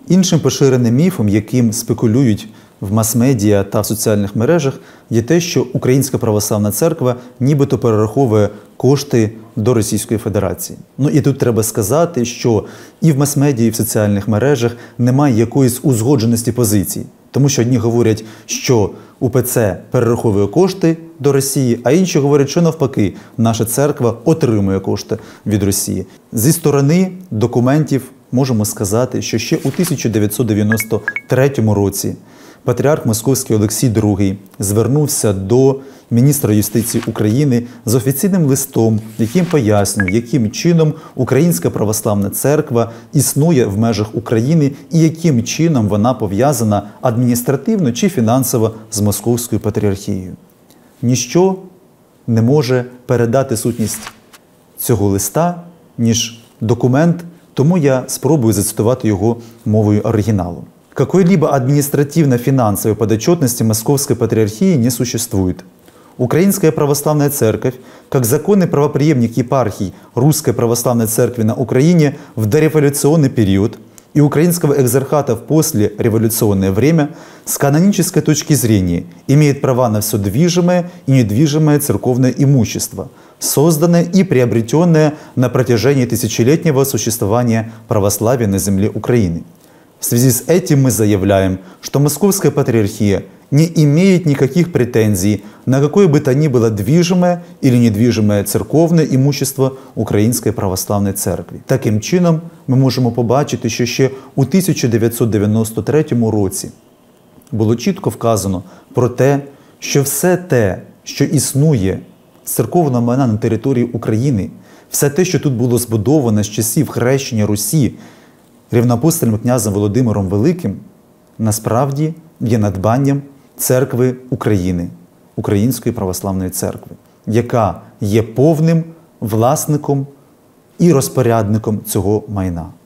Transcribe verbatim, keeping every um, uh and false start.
Іншим поширеним міфом, яким спекулюють в мас-медіа та в соціальних мережах, є те, що Українська Православна Церква нібито перераховує кошти до Російської Федерації. Ну і тут треба сказати, що і в мас-медіа, і в соціальних мережах немає якоїсь узгодженості позицій. Тому що одні говорять, що УПЦ перераховує кошти до Росії, а інші говорять, що навпаки, наша церква отримує кошти від Росії. Зі сторони документів можемо сказати, що ще у тисяча дев'ятсот дев'яносто третьому році патріарх Московський Олексій другий звернувся до міністра юстиції України з офіційним листом, яким пояснює, яким чином Українська Православна Церква існує в межах України і яким чином вона пов'язана адміністративно чи фінансово з Московською Патріархією. Ніщо не може передати сутність цього листа, ніж документ, тому я спробую зацитувати його мовою оригіналу. Какой-либо административно-финансовой подотчетности Московской Патриархии не существует. Украинская Православная Церковь, как законный правопреемник епархий Русской Православной Церкви на Украине в дореволюционный период и Украинского экзархата в послереволюционное время, с канонической точки зрения имеет права на все движимое и недвижимое церковное имущество, созданное и приобретенное на протяжении тысячелетнего существования православия на земле Украины. В связи с этим мы заявляем, что Московская Патриархия не имеет никаких претензий на какое бы то ни было движимое или недвижимое церковне имущество Української Православної Церкви. Таким чином, ми можемо побачити, що ще у тисяча дев'ятсот дев'яносто третьому році було чітко вказано про те, що все те, що існує з церковного майна на території України, все те, що тут було збудовано з часів хрещення Русі рівноапостольним князем Володимиром Великим, насправді є надбанням Церкви України, Української Православної Церкви, яка є повним власником і розпорядником цього майна.